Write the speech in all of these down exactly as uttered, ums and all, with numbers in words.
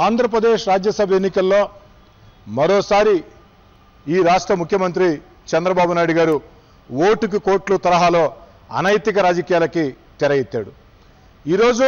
ఆంధ్రప్రదేశ్ రాజ్యసభ ఎన్నికల్లో మరోసారి ఈ రాష్ట్ర ముఖ్యమంత్రి చంద్రబాబు నాయుడు గారు ఓటుకు కోట్లు తరహాలో అనైతిక రాజకీయాలకి తెర ఎత్తాడు. ఈరోజు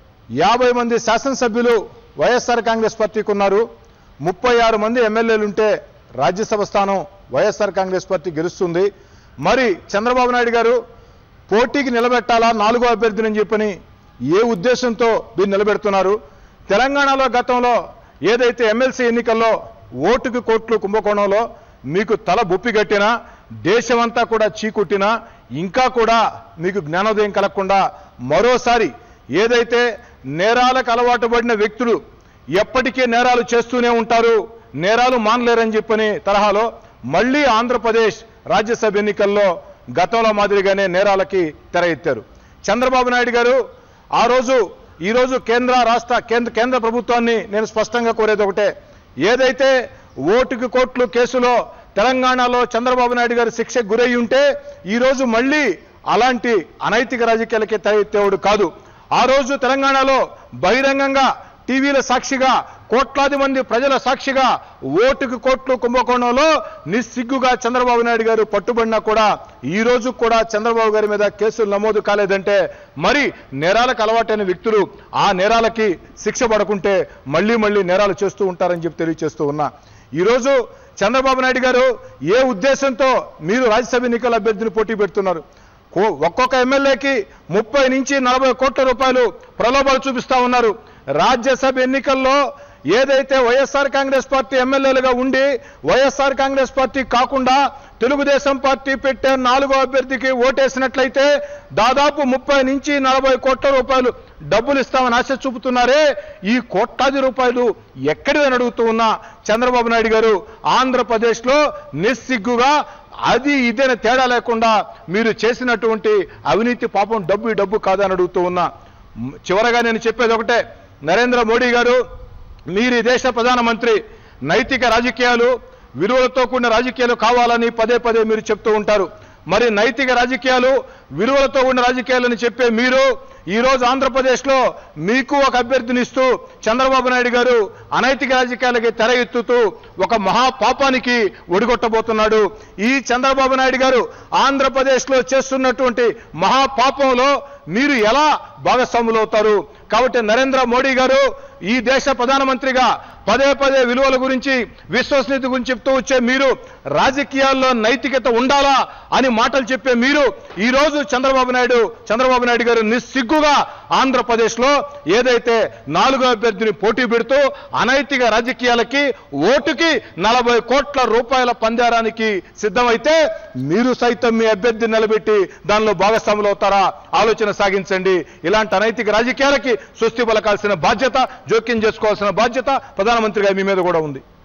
యాభై మంది శాసనసభ్యులు వైఎస్ఆర్ కాంగ్రెస్ పార్టీకి ఉన్నారు. ముప్పై ఆరు మంది ఎమ్మెల్యేలుంటే రాజ్యసభ స్థానం వైఎస్ఆర్ కాంగ్రెస్ పార్టీ గెలుస్తుంది. మరి చంద్రబాబు నాయుడు గారు పోటీకి నిలబెట్టాలా నాలుగో అభ్యర్థిని చెప్పని ఏ ఉద్దేశంతో దీన్ని నిలబెడుతున్నారు? తెలంగాణలో గతంలో ఏదైతే ఎమ్మెల్సీ ఎన్నికల్లో ఓటుకు కోట్లు కుంభకోణంలో మీకు తల బొప్పి కట్టినా, దేశమంతా కూడా చీకుట్టినా, ఇంకా కూడా మీకు జ్ఞానోదయం కలగకుండా మరోసారి ఏదైతే నేరాలకు అలవాటు పడిన వ్యక్తులు ఎప్పటికీ నేరాలు చేస్తూనే ఉంటారు, నేరాలు మానలేరని చెప్పని తరహాలో మళ్ళీ ఆంధ్రప్రదేశ్ రాజ్యసభ ఎన్నికల్లో గతంలో మాదిరిగానే నేరాలకి తెర ఎత్తారు. చంద్రబాబు నాయుడు గారు ఆ రోజు ఈరోజు కేంద్ర రాష్ట్ర కేంద్ర కేంద్ర ప్రభుత్వాన్ని నేను స్పష్టంగా కోరేది ఒకటే, ఏదైతే ఓటుకు కోట్లు కేసులో తెలంగాణలో చంద్రబాబు నాయుడు గారు శిక్షకు గురై ఉంటే ఈరోజు మళ్ళీ అలాంటి అనైతిక రాజకీయాలకే తెర ఎత్తేవాడు కాదు. ఆ రోజు తెలంగాణలో బహిరంగంగా టీవీల సాక్షిగా కోట్లాది మంది ప్రజల సాక్షిగా ఓటుకు కోట్లు కుంభకోణంలో నిస్సిగ్గుగా చంద్రబాబు నాయుడు గారు పట్టుబడినా కూడా ఈ రోజు కూడా చంద్రబాబు గారి మీద కేసులు నమోదు కాలేదంటే మరి నేరాలకు అలవాటైన వ్యక్తులు ఆ నేరాలకి శిక్ష పడకుంటే మళ్ళీ మళ్ళీ నేరాలు చేస్తూ ఉంటారని చెప్పి తెలియజేస్తూ ఉన్నా. ఈరోజు చంద్రబాబు నాయుడు గారు ఏ ఉద్దేశంతో మీరు రాజ్యసభ ఎన్నికల అభ్యర్థిని పోటీ పెడుతున్నారు? ఒక్కొక్క ఎమ్మెల్యేకి ముప్పై నుంచి నలభై కోట్ల రూపాయలు ప్రలోభాలు చూపిస్తా ఉన్నారు. రాజ్యసభ ఎన్నికల్లో ఏదైతే వైఎస్ఆర్ కాంగ్రెస్ పార్టీ ఎమ్మెల్యేలుగా ఉండి వైఎస్ఆర్ కాంగ్రెస్ పార్టీ కాకుండా తెలుగుదేశం పార్టీ పెట్టే నాలుగో అభ్యర్థికి ఓటేసినట్లయితే దాదాపు ముప్పై నుంచి నలభై కోట్ల రూపాయలు డబ్బులు ఇస్తామని ఆశ చూపుతున్నారే, ఈ కోట్లాది రూపాయలు ఎక్కడిదని అడుగుతూ ఉన్నా చంద్రబాబు నాయుడు గారు ఆంధ్రప్రదేశ్లో నిస్సిగ్గుగా అది ఇదేన తేడా లేకుండా మీరు చేసినటువంటి అవినీతి పాపం డబ్బు డబ్బు కాదని అడుగుతూ ఉన్నా. చివరగా నేను చెప్పేది ఒకటే, నరేంద్ర మోడీ గారు మీరు ఈ దేశ ప్రధానమంత్రి, నైతిక రాజకీయాలు విలువలతో కూడిన రాజకీయాలు కావాలని పదే పదే మీరు చెప్తూ ఉంటారు. మరి నైతిక రాజకీయాలు విలువలతో ఉన్న రాజకీయాలని చెప్పే మీరు ఈరోజు ఆంధ్రప్రదేశ్లో మీకు ఒక అభ్యర్థిని ఇస్తూ చంద్రబాబు నాయుడు గారు అనైతిక రాజకీయాలకి తెర ఎత్తుతూ ఒక మహాపాపానికి ఒడిగొట్టబోతున్నాడు. ఈ చంద్రబాబు నాయుడు గారు ఆంధ్రప్రదేశ్లో చేస్తున్నటువంటి మహాపాపంలో మీరు ఎలా భాగస్వాములు అవుతారు? కాబట్టి నరేంద్ర మోడీ గారు ఈ దేశ ప్రధానమంత్రిగా పదే పదే విలువల గురించి విశ్వసనీయత గురించి చెప్తూ వచ్చే మీరు, రాజకీయాల్లో నైతికత ఉండాలా అని మాటలు చెప్పే మీరు ఈ రోజు చంద్రబాబు నాయుడు చంద్రబాబు నాయుడు గారు నిస్సిగ్గుగా ఆంధ్రప్రదేశ్లో ఏదైతే నాలుగో అభ్యర్థిని పోటీ పెడుతూ అనైతిక రాజకీయాలకి ఓటుకి నలభై కోట్ల రూపాయల పంజారానికి సిద్ధమైతే మీరు సైతం మీ అభ్యర్థిని నిలబెట్టి దానిలో భాగస్వాములు అవుతారా? ఆలోచన సాగించండి. ఇలాంటి అనైతిక రాజకీయాలకి స్వస్తి పలకాల్సిన బాధ్యత, జోక్యం చేసుకోవాల్సిన బాధ్యత ప్రధానమంత్రిగా మీ మీద కూడా ఉంది.